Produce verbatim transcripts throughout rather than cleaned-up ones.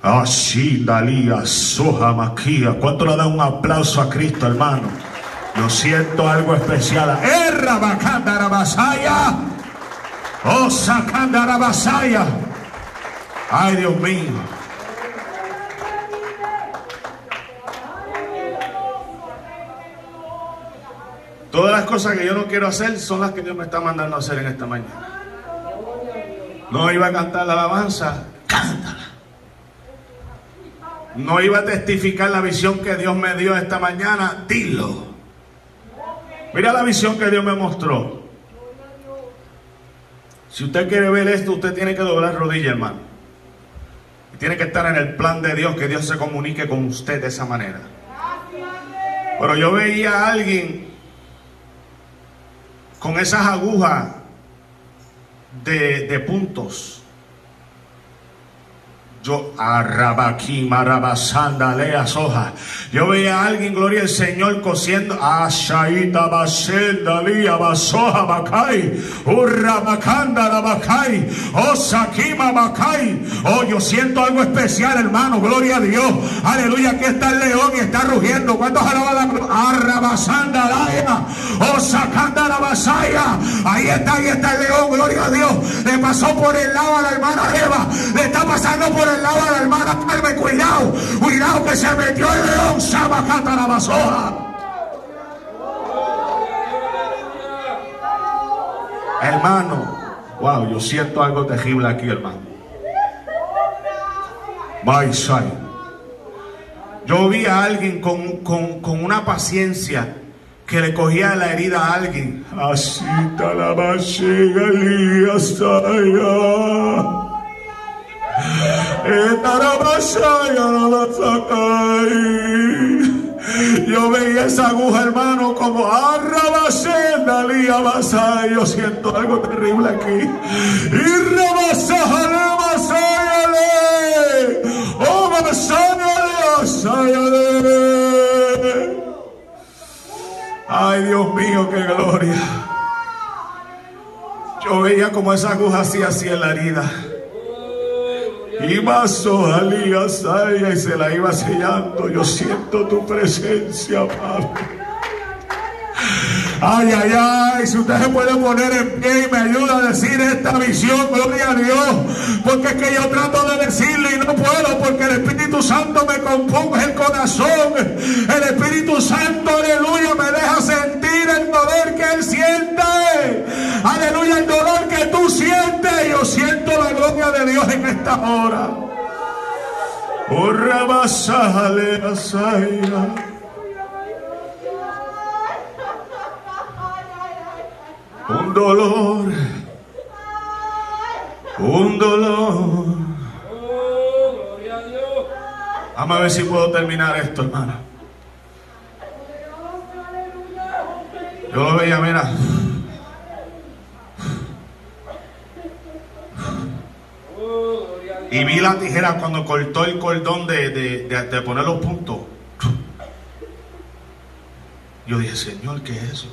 Así, Dalía, Soja, Maquía. ¿Cuánto le da un aplauso a Cristo, hermano? Yo siento algo especial. Erra Bacandara Basaya. Oh, Sacandara Basaya. Ay, Dios mío. Todas las cosas que yo no quiero hacer son las que Dios me está mandando a hacer en esta mañana. No iba a cantar la alabanza, cántala. No iba a testificar la visión que Dios me dio esta mañana, dilo. Mira la visión que Dios me mostró. Si usted quiere ver esto, usted tiene que doblar rodilla, hermano. Y tiene que estar en el plan de Dios, que Dios se comunique con usted de esa manera. Pero yo veía a alguien con esas agujas de, de puntos. Yo, arrabaquí, marabasanda, lea soja. Yo veía a alguien, gloria al Señor, cosiendo. Ashaita, basenda, lía, basoja, bacay. Urrabacanda, la bacay. Oh, saquima, bacay. Oh, yo siento algo especial, hermano. Gloria a Dios. Aleluya, aquí está el león y está rugiendo. ¿Cuántos alaban la arrabasanda, laya? Oh, sacanda, la basaya. Ahí está, ahí está el león. Gloria a Dios. Le pasó por el lado a la hermana Eva. Le está pasando por el el lado de la hermana Carmen. Cuidado, cuidado que se metió el león. Sabacata la basoja. Hermano, wow, yo siento algo terrible aquí, hermano. My side. Yo vi a alguien con, con, con una paciencia que le cogía la herida a alguien. Así está la bachega y hasta allá. Yo veía esa aguja, hermano, como arrabasenda, lía basaya. Yo siento algo terrible aquí. Y rabasajale, basayale. Oh, basayale, basayale. Ay, Dios mío, qué gloria. Yo veía como esa aguja hacía así en la herida. Y vaso alía saya y se la iba sellando. Yo siento tu presencia, Padre. Ay, ay, ay, si usted se puede poner en pie y me ayuda a decir esta visión, gloria a Dios, porque es que yo trato de decirle y no puedo, porque el Espíritu Santo me compunge el corazón. El Espíritu Santo, aleluya, me deja sentir el dolor que Él siente. Aleluya, el dolor que tú sientes. Yo siento la gloria de Dios en esta hora. Oh, rabasajale asaya. Un dolor, un dolor. Vamos a ver si puedo terminar esto, hermano. Yo lo veía, mira. Y vi la tijera cuando cortó el cordón de, de, de, de poner los puntos. Yo dije, Señor, ¿qué es eso?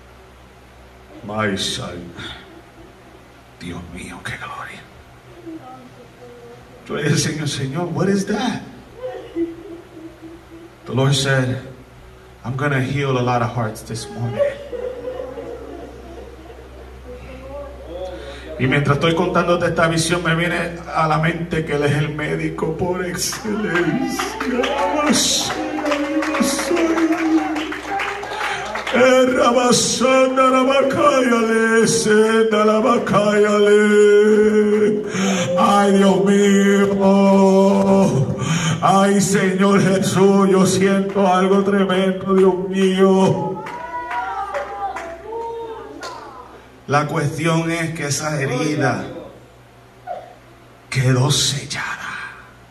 My son. Dios mío, qué gloria. Yo le dije, Señor, Señor, what is that? The Lord said, I'm going to heal a lot of hearts this morning. Y mientras estoy contándote esta visión, me viene a la mente que Él es el médico por excelencia. Ay, Dios mío. Ay, Señor Jesús, yo siento algo tremendo, Dios mío. La cuestión es que esa herida quedó sellada.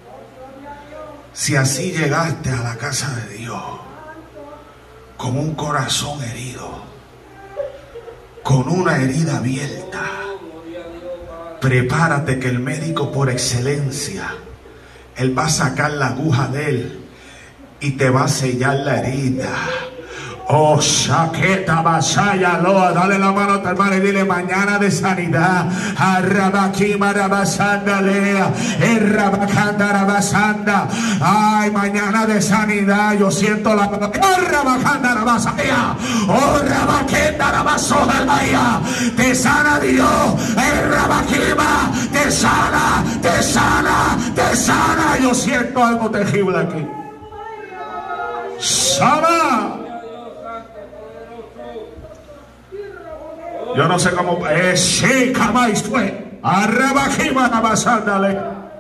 Si así llegaste a la casa de Dios con un corazón herido, con una herida abierta, prepárate que el médico por excelencia, Él va a sacar la aguja de Él y te va a sellar la herida. Oh, Shaqueta Basaya Loa, dale la mano a tu hermano y dile mañana de sanidad. Arrabakima Rabasanda Lea, Errabakanda Rabasanda. Ay, mañana de sanidad. Yo siento la Arrabakanda Rabasaya. Oh, Rabakenda Rabasoja Laya. Te sana Dios. Errabakima, te sana, te sana, te sana. Yo siento algo terrible aquí. Sana. Yo no sé cómo. Eh, sí, jamás fue. Arrabajima Nabasándale.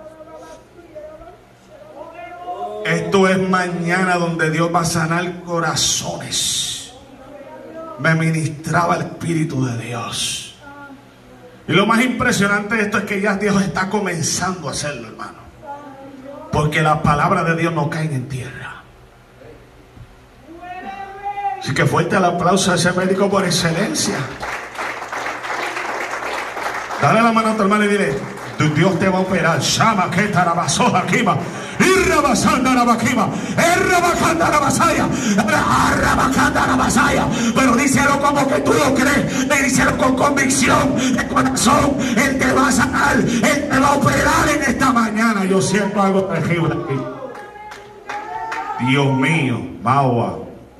Esto es mañana donde Dios va a sanar corazones. Me ministraba el Espíritu de Dios. Y lo más impresionante de esto es que ya Dios está comenzando a hacerlo, hermano. Porque las palabras de Dios no caen en tierra. Así que fuerte el aplauso a ese médico por excelencia. Dale la mano a tu hermano y dile: tu Dios te va a operar. Shama que tarabasoja kima. Irrabasanda rabakima. Errabakanda rabasaya. Arrabakanda rabasaya. Pero díselo como que tú lo crees. Díselo con convicción de corazón. Él te va a sanar. Él te va a operar en esta mañana. Yo siento algo terrible aquí. Dios mío, Maua.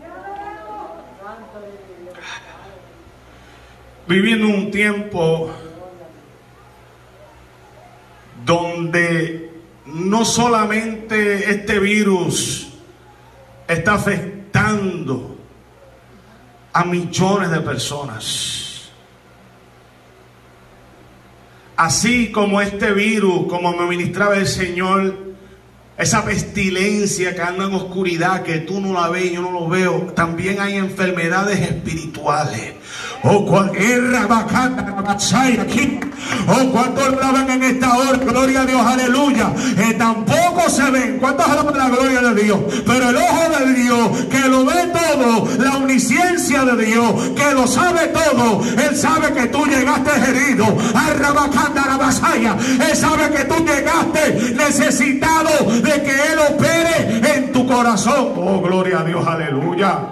Viviendo un tiempo donde no solamente este virus está afectando a millones de personas, así como este virus, como me ministraba el Señor, esa pestilencia que anda en oscuridad, que tú no la ves, yo no lo veo, también hay enfermedades espirituales. O cualquier aquí. O cuántos lo ven en esta hora, gloria a Dios, aleluya. Eh, tampoco se ven. ¿Cuántos alaban la gloria de Dios? Pero el ojo de Dios, que lo ve todo, la omnisciencia de Dios, que lo sabe todo, Él sabe que tú llegaste herido. Él sabe que tú llegaste necesitado de que Él opere en tu corazón. Oh, gloria a Dios, aleluya.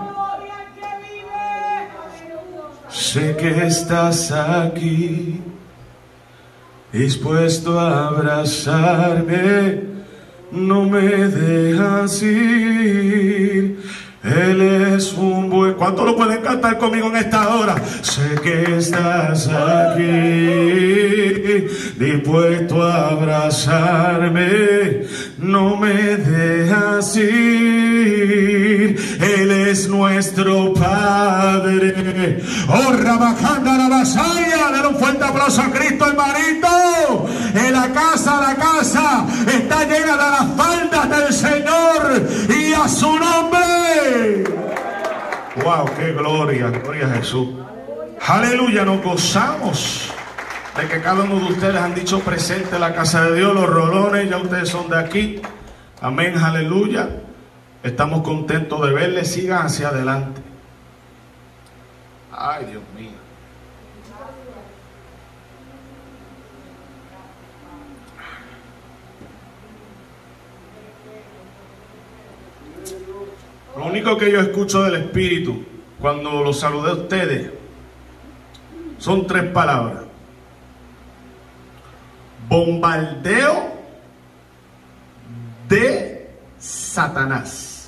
Sé que estás aquí, dispuesto a abrazarme, no me dejas ir. Él es un buen... ¿Cuántos lo pueden cantar conmigo en esta hora? Sé que estás aquí, dispuesto a abrazarme, no me dejas ir. Él es nuestro Padre. Oh, Rabajanda Rabasaya. Dale un fuerte aplauso a Cristo, hermanito. En la casa, la casa está llena de las faldas del Señor y a su nombre. Wow, qué gloria, gloria a Jesús. Aleluya, nos gozamos de que cada uno de ustedes han dicho presente en la casa de Dios. Los rolones, ya ustedes son de aquí. Amén, aleluya. Estamos contentos de verles. Sigan hacia adelante. Ay, Dios mío. Lo único que yo escucho del Espíritu cuando los saludé a ustedes son tres palabras: bombardeo de Satanás.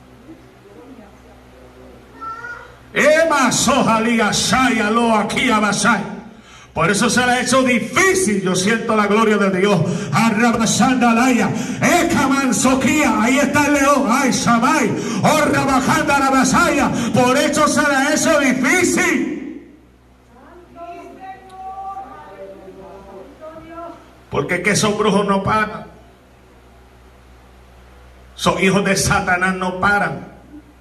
Ema sojalía shaya lo aquí abasai. Por eso se le ha hecho difícil. Yo siento la gloria de Dios. Arrabasandalaya. Ekamansoquía. Ahí está el león. Ay, Shamay. Oh, Rabajanda Rabasaya. Por eso se le ha hecho difícil. Porque es que esos brujos no paran. Esos hijos de Satanás no paran.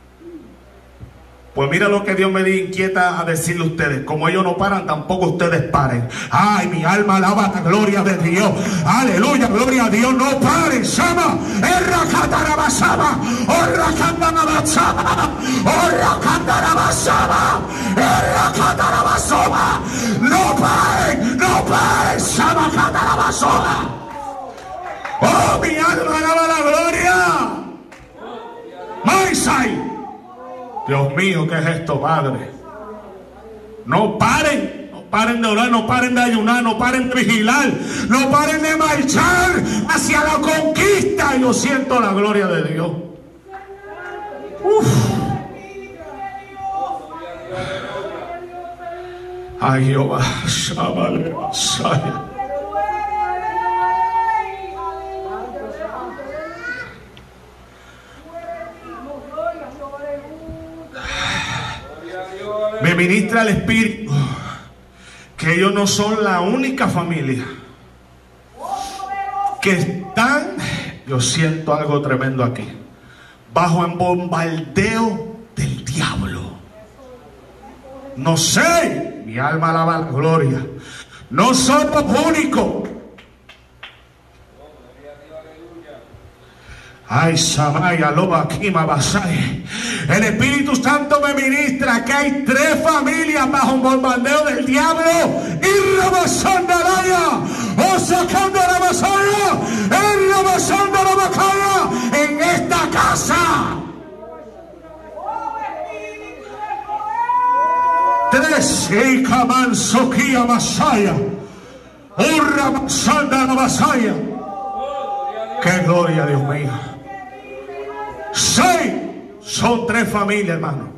Pues mira lo que Dios me inquieta a decirle a ustedes. Como ellos no paran, tampoco ustedes paren. Ay, mi alma alaba la gloria de Dios. Aleluya, gloria a Dios. No paren. Sama. Erracatarabasaba. Orracandarabasaba. Orracandarabasaba. Erracatarabasaba. No paren. No paren. Sama catarabasaba. Oh, mi alma alaba la gloria. Maisai. Dios mío, ¿qué es esto, Padre? No paren. Paren de orar, no paren de ayunar, no paren de vigilar, no paren de marchar hacia la conquista. Yo siento la gloria de Dios. Uf. Ay, Jehová, Shabale, Masaya. Me ministra el Espíritu que ellos no son la única familia que están, yo siento algo tremendo aquí, bajo el bombardeo del diablo. No sé, mi alma alaba la gloria. No son los únicos. Ay, Samaya, Loba, Kima, Basay. El Espíritu Santo me ministra que hay tres familias bajo un bombardeo del diablo. Y Rabasandalaya, o sacando la Basaya, en Rabasando la Bacaya, en esta casa. Tres, y Kaman, Sokia, Basaya, Urra, Basanda, la Basaya. ¡Qué gloria, Dios mío! Seis son tres familias, hermano,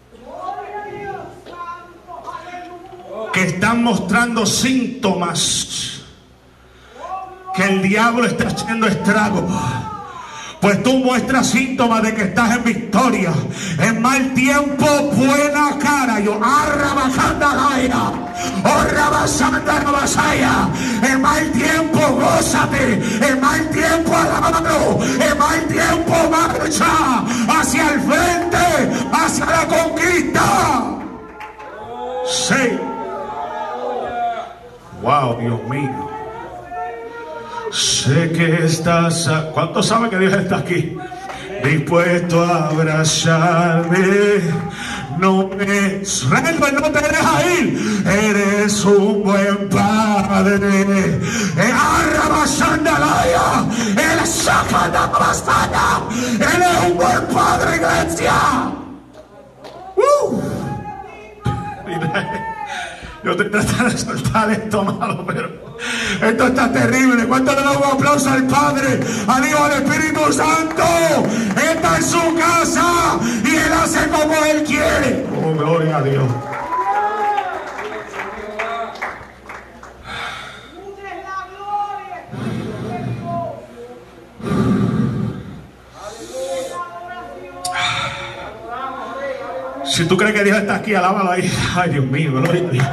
que están mostrando síntomas que el diablo está haciendo estrago. Pues tú muestras síntomas de que estás en victoria. En mal tiempo, buena cara. Yo, arrabajandalaya, orrabasandalabasaya. En mal tiempo, gózate. En mal tiempo, alábalo. En mal tiempo, marcha hacia el frente, hacia la conquista. Sí. Wow, Dios mío. Sé que estás... A... ¿Cuántos saben que Dios está aquí? Dispuesto a abrazarme. No me sueltes, no te dejas ir. Eres un buen padre. Arrabasandalaya. Él saca la bastalla. Él es un buen padre, iglesia. Uh. Yo estoy tratando de soltar esto malo, pero esto está terrible. ¿Cuánto le damos un aplauso al Padre, al Hijo, al Espíritu Santo? Está en su casa y Él hace como Él quiere. Oh, gloria a Dios. Si tú crees que Dios está aquí, alábalo ahí. Ay, Dios mío, gloria a Dios.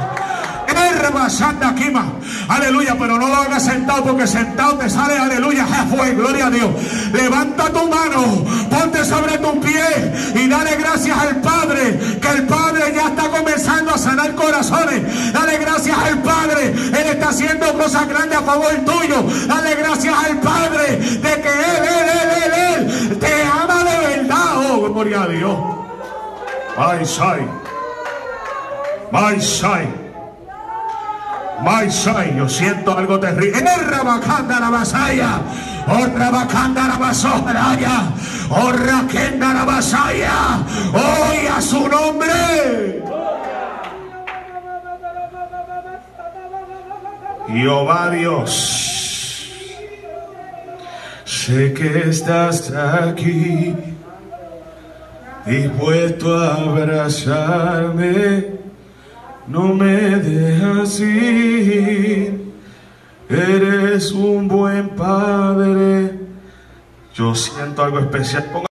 Aleluya, pero no lo hagas sentado, porque sentado te sale, aleluya, fue, gloria a Dios. Levanta tu mano, ponte sobre tu pie y dale gracias al Padre, que el Padre ya está comenzando a sanar corazones. Dale gracias al Padre, Él está haciendo cosas grandes a favor tuyo. Dale gracias al Padre de que Él, Él, Él, Él, Él te ama de verdad. Oh, gloria a Dios. My side, my side. My side, yo siento algo terrible. Erra bacanda la basaya, orra bacanda la basoraya, orra kenda la basaya. Hoy a su nombre. Jehová Dios, sé que estás aquí, dispuesto a abrazarme. No me dejas ir, eres un buen padre. Yo siento algo especial.